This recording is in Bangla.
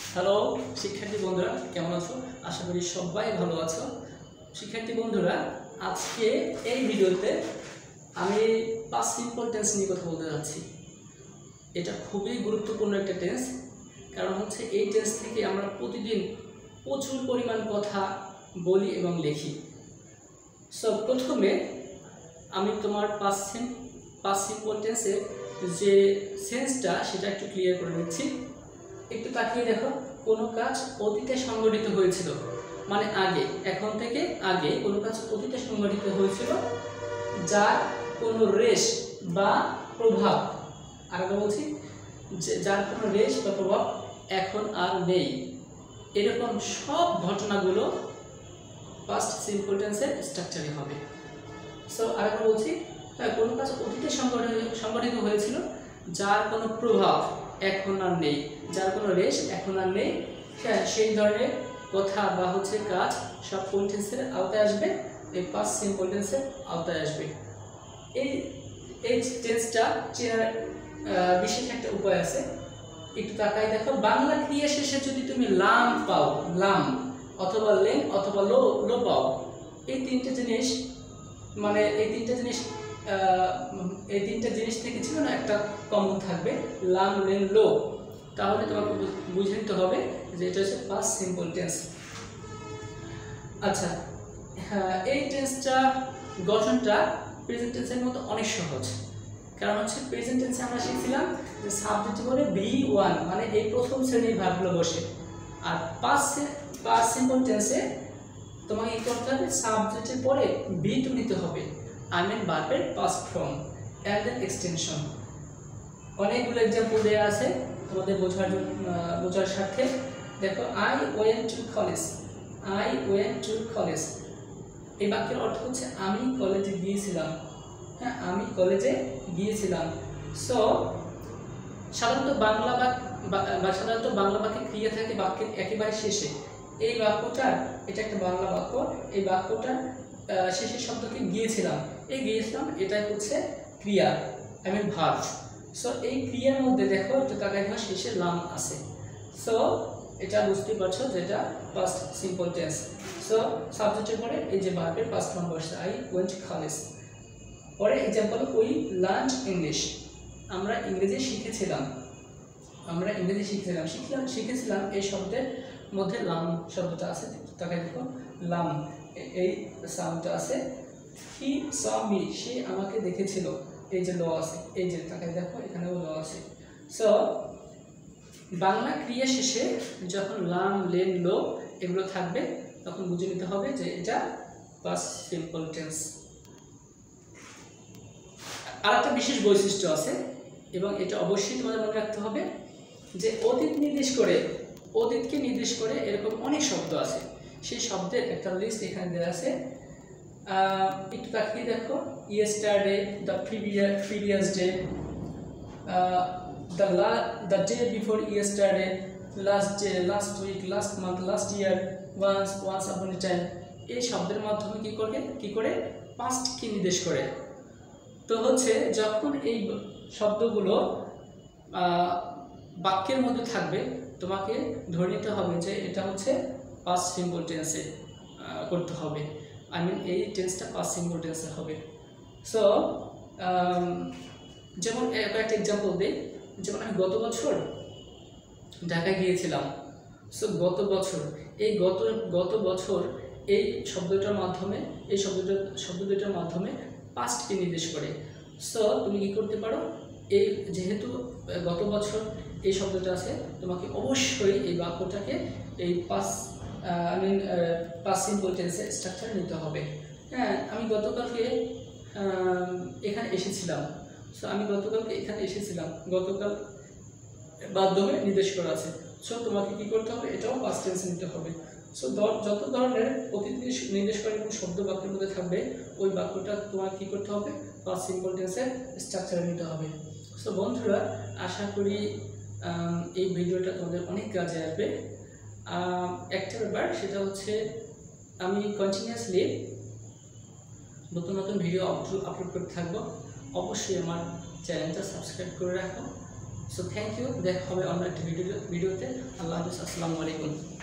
হ্যালো শিক্ষার্থী বন্ধুরা, কেমন আছো? আশা করি সবাই ভালো আছো। শিক্ষার্থী বন্ধুরা, আজকে এই ভিডিওতে আমি পাস্ট সিম্পল টেন্স নিয়ে কথা বলতে যাচ্ছি। এটা খুবই গুরুত্বপূর্ণ একটা টেন্স, কারণ হচ্ছে এই টেন্স থেকে আমরা প্রতিদিন প্রচুর পরিমাণ কথা বলি এবং লিখি। সো প্রথমে আমি তোমার পাস্ট সিম্পল টেন্সের যে সেন্সটা সেটা একটু ক্লিয়ার করে নিচ্ছি। একটু তাকিয়ে দেখো, কোনো কাজ অতীতে সংঘটিত হয়েছিল, মানে আগে, এখন থেকে আগে কোনো কাজ অতীতে সংঘটিত হয়েছিল যার কোনো রেশ বা প্রভাব, আরেকটা বলছি, যার কোনো রেশ বা প্রভাব এখন আর নেই। এরকম সব ঘটনাগুলো পাস্ট সিম্পল টেন্সের স্ট্রাকচারে হবে। সো আরেকটা বলছি, কোনো কাজ অতীতে সংঘটিত হয়েছিল যার কোনো প্রভাব এখন আর নেই, যার কোনো রেশ এখন আর নেই, সেই ধরনের কথা বা হচ্ছে কাজ সব কোন টেন্সের আওতায় আসবে? এই পাস্ট সিম্পল টেন্সের আওতায় আসবে। এই টেন্সটা চেনার বিশেষ একটা উপায় আছে। একটু তাকাই দেখো, বাংলা ক্রিয়া শেষে যদি তুমি লাম পাও, লাম অথবা লেন অথবা লো পাও, এই তিনটে জিনিস, মানে এই তিনটা জিনিস থেকে ছিল না, একটা কমন থাকবে, লাম লেন লো। তাহলে তোমাকে বুঝে নিতে হবে যে এটা হচ্ছে পাস্ট সিম্পল টেন্স। আচ্ছা, এই টেন্সটা গঠনটা প্রেজেন্ট টেন্সের মতো অনেক সহজ। কারণ হচ্ছে প্রেজেন্ট টেন্সে আমরা শিখছিলাম যে সাবজেক্ট পরে V1, মানে এই প্রথম শ্রেণীর ভার্বগুলো বসে। আর পাস্ট সিম্পল টেন্সে তোমাকে কি করতে হবে? সাবজেক্টের পরে V2 নিতে হবে, আই মিন ভার্বের past form and then extension. অনেকগুলো এক্সাম্পল দেওয়া আছে তোমাদের বোঝার স্বার্থে। দেখো, I went to college, I went to college, এই বাক্যের অর্থ হচ্ছে আমি কলেজে গিয়েছিলাম। হ্যাঁ, আমি কলেজে গিয়েছিলাম। সো সাধারণত বাংলা বাক্যে ক্রিয়া থাকে বাক্যের একেবারে শেষে। এই বাক্যটার, এটা একটা বাংলা বাক্য, এই বাক্যটার শেষের শব্দকে গিয়েছিলাম, এই গিয়েছিলাম এটা হচ্ছে ক্রিয়া, আই মিন ভার্ব। সো এই ক্রিয়ার মধ্যে দেখো, একটু তাকাই দেখো, শেষে লাম আছে। সো এটা বুঝতে পারছো যে এটা পাস্ট সিম্পল টেন্স। সো সাবজেক্টের পরে এই যে ভার্বের পাস্ট ফর্ম বসছে, আই ওয়েন্ট কলেজ। পরে এক্সাম্পল, উই লার্নড ইংলিশ, আমরা ইংরেজি শিখেছিলাম, শিখেছিলাম এই শব্দের মধ্যে লাম শব্দটা আছে। তাকাই দেখো, লাম এই সাউন্ডটা আছে। হি স মি, সে আমাকে দেখেছিল, এই যে ল আছে, এই যে তাকাই দেখো এখানেও ল আছে। সো বাংলা ক্রিয়া শেষে যখন লাম লেন লো এগুলো থাকবে, তখন বুঝে নিতে হবে যে এটা পাস্ট সিম্পল টেন্স। আর একটা বিশেষ বৈশিষ্ট্য আছে, এবং এটা অবশ্যই তোমাদের মনে রাখতে হবে, যে অতীতকে নির্দেশ করে এরকম অনেক শব্দ আছে। সেই শব্দের একটা লিস্ট এখানে দেওয়া আছে। একটু তাকিয়ে দেখো, yesterday, the previous day, the day before yesterday, last day, last week, last month, last year, once upon a time, এই শব্দের মাধ্যমে কি করে পাস্টকে নির্দেশ করে। তো হচ্ছে যখন এই শব্দগুলো বাক্যের মধ্যে থাকবে, তোমাকে ধরে নিতে হবে যে এটা হচ্ছে পাস্ট সিম্পল টেন্সে করতে হবে, আই মিন এই টেন্সটা পাস্ট সিম্পল টেন্সে হবে। সো যেমন একটা এক্সাম্পল দিই, যেমন আমি গত বছর ঢাকা গিয়েছিলাম। সো গত বছর এই শব্দ দুটার মাধ্যমে পাস্টকে নির্দেশ করে। সো তুমি কি করতে পারো, এই যেহেতু গত বছর এই শব্দটা আছে, তোমাকে অবশ্যই এই বাক্যটাকে এই পাস্ট সিম্পল টেন্সের স্ট্রাকচার নিতে হবে। হ্যাঁ, আমি গতকালকে এখানে এসেছিলাম। সো আমি গতকালকে এখানে এসেছিলাম, গতকাল মাধ্যমে নির্দেশ করা আছে। সো তোমাকে কি করতে হবে? এটাও পাস্ট টেন্স নিতে হবে। সো যত ধরনের অতীত নির্দেশ করে কোনো শব্দ বাক্যের মধ্যে থাকবে, ওই বাক্যটা তোমার কি করতে হবে? পাস্ট সিম্পল টেন্সের স্ট্রাকচারে নিতে হবে। সো বন্ধুরা, আশা করি এই ভিডিওটা তোমাদের অনেক কাজে আসবে। একটা ব্যাপার, সেটা হচ্ছে আমি কন্টিনিউয়াসলি নতুন ভিডিও আপলোড করতে থাকবো। অবশ্যই আমার চ্যানেলটা সাবস্ক্রাইব করে রাখো। সো থ্যাংক ইউ, দেখা হবে অন্য একটা ভিডিওতে। আল্লাহ হাফিজ, আসসালামু আলাইকুম।